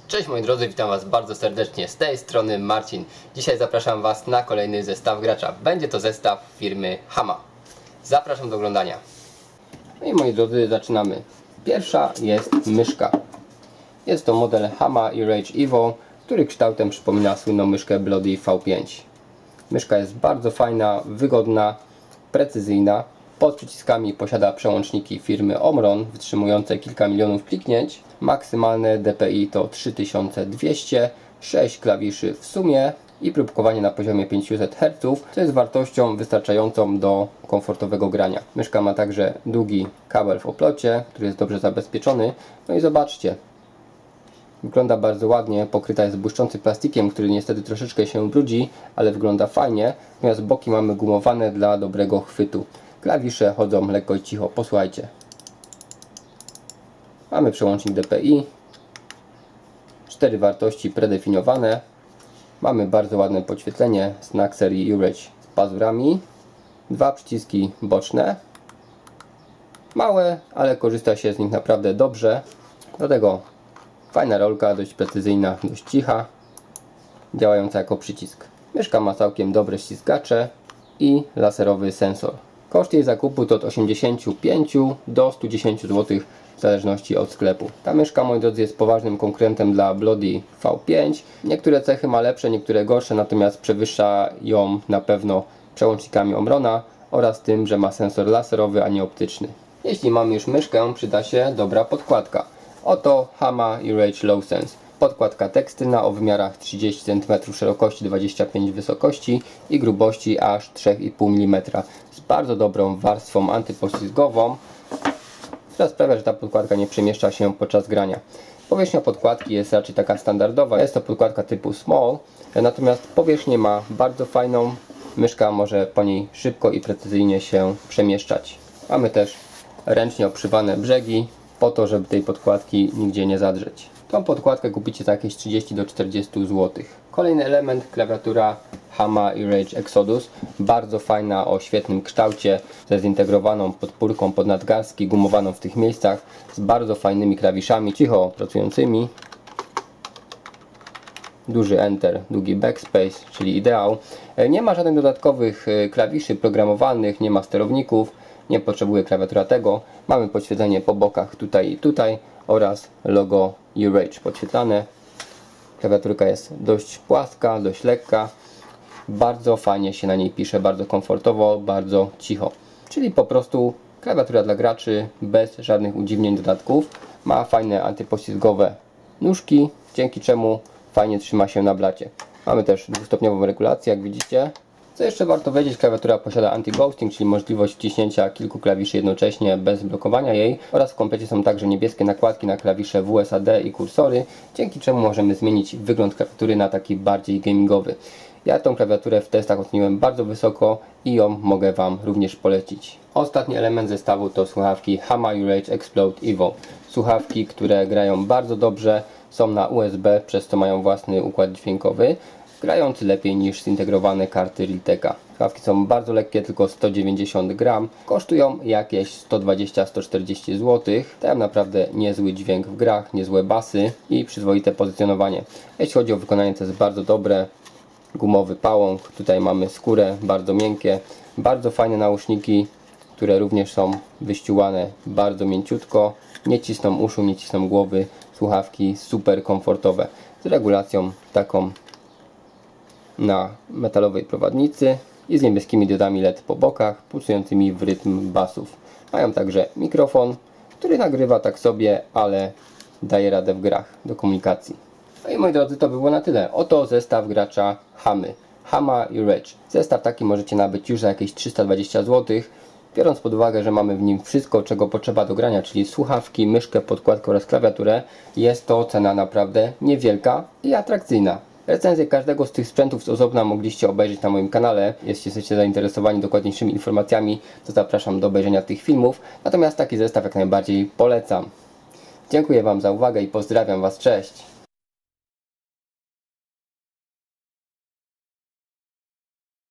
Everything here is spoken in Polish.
Cześć moi drodzy, witam was bardzo serdecznie, z tej strony Marcin. Dzisiaj zapraszam was na kolejny zestaw gracza. Będzie to zestaw firmy Hama. Zapraszam do oglądania. No i moi drodzy, zaczynamy. Pierwsza jest myszka. Jest to model Hama E-Rage Evo, który kształtem przypomina słynną myszkę Bloody V5. Myszka jest bardzo fajna, wygodna, precyzyjna. Pod przyciskami posiada przełączniki firmy Omron, wytrzymujące kilka milionów kliknięć. Maksymalne DPI to 3200, 6 klawiszy w sumie i próbkowanie na poziomie 500 Hz, co jest wartością wystarczającą do komfortowego grania. Myszka ma także długi kabel w oplocie, który jest dobrze zabezpieczony. No i zobaczcie, wygląda bardzo ładnie, pokryta jest błyszczącym plastikiem, który niestety troszeczkę się brudzi, ale wygląda fajnie. Natomiast boki mamy gumowane dla dobrego chwytu. Klawisze chodzą lekko i cicho, posłuchajcie. Mamy przełącznik DPI, 4 wartości predefiniowane. Mamy bardzo ładne podświetlenie, znak serii E-Rage z pazurami. 2 przyciski boczne. Małe, ale korzysta się z nich naprawdę dobrze. Do tego fajna rolka, dość precyzyjna, dość cicha, działająca jako przycisk. Myszka ma całkiem dobre ściskacze i laserowy sensor. Koszt jej zakupu to od 85 do 110 zł w zależności od sklepu. Ta myszka, moi drodzy, jest poważnym konkurentem dla Bloody V5. Niektóre cechy ma lepsze, niektóre gorsze, natomiast przewyższa ją na pewno przełącznikami Omrona oraz tym, że ma sensor laserowy, a nie optyczny. Jeśli mamy już myszkę, przyda się dobra podkładka. Oto Hama E-Rage Low Sense. Podkładka tekstylna o wymiarach 30 cm szerokości, 25 cm wysokości i grubości aż 3,5 mm z bardzo dobrą warstwą antypoślizgową, która sprawia, że ta podkładka nie przemieszcza się podczas grania. Powierzchnia podkładki jest raczej taka standardowa, jest to podkładka typu small, natomiast powierzchnię ma bardzo fajną, myszka może po niej szybko i precyzyjnie się przemieszczać. Mamy też ręcznie obszywane brzegi, po to, żeby tej podkładki nigdzie nie zadrzeć. Tą podkładkę kupicie za jakieś 30 do 40 zł. Kolejny element, klawiatura Hama E-Rage Exodus. Bardzo fajna, o świetnym kształcie, ze zintegrowaną podpórką pod nadgarstki, gumowaną w tych miejscach, z bardzo fajnymi klawiszami, cicho pracującymi. Duży Enter, długi Backspace, czyli ideał. Nie ma żadnych dodatkowych klawiszy programowalnych, nie ma sterowników, nie potrzebuje klawiatura tego. Mamy podświetlenie po bokach tutaj i tutaj oraz logo E-Rage podświetlane. Klawiaturka jest dość płaska, dość lekka. Bardzo fajnie się na niej pisze, bardzo komfortowo, bardzo cicho. Czyli po prostu klawiatura dla graczy bez żadnych udziwnień, dodatków. Ma fajne antypoślizgowe nóżki, dzięki czemu fajnie trzyma się na blacie. Mamy też dwustopniową regulację, jak widzicie. Co jeszcze warto wiedzieć, klawiatura posiada anti-ghosting, czyli możliwość wciśnięcia kilku klawiszy jednocześnie bez blokowania jej, oraz w komplecie są także niebieskie nakładki na klawisze WSAD i kursory, dzięki czemu możemy zmienić wygląd klawiatury na taki bardziej gamingowy. Ja tą klawiaturę w testach oceniłem bardzo wysoko i ją mogę Wam również polecić. Ostatni element zestawu to słuchawki Hama E-Rage Explode Evo. Słuchawki, które grają bardzo dobrze, są na USB, przez co mają własny układ dźwiękowy, grający lepiej niż zintegrowane karty Realteka. Słuchawki są bardzo lekkie, tylko 190 gram. Kosztują jakieś 120-140 zł. Dają naprawdę niezły dźwięk w grach, niezłe basy i przyzwoite pozycjonowanie. Jeśli chodzi o wykonanie, to jest bardzo dobre. Gumowy pałąk, tutaj mamy skórę, bardzo miękkie. Bardzo fajne nauszniki, które również są wyściółane bardzo mięciutko. Nie cisną uszu, nie cisną głowy. Słuchawki super komfortowe. Z regulacją taką na metalowej prowadnicy i z niebieskimi diodami LED po bokach, pulsującymi w rytm basów. Mają także mikrofon, który nagrywa tak sobie, ale daje radę w grach do komunikacji. No i moi drodzy, to by było na tyle. Oto zestaw gracza Hamy. Hama E-Rage. Zestaw taki możecie nabyć już za jakieś 320 zł. Biorąc pod uwagę, że mamy w nim wszystko, czego potrzeba do grania, czyli słuchawki, myszkę, podkładkę oraz klawiaturę, jest to cena naprawdę niewielka i atrakcyjna. Recenzję każdego z tych sprzętów z osobna mogliście obejrzeć na moim kanale. Jeśli jesteście zainteresowani dokładniejszymi informacjami, to zapraszam do obejrzenia tych filmów. Natomiast taki zestaw jak najbardziej polecam. Dziękuję Wam za uwagę i pozdrawiam Was. Cześć!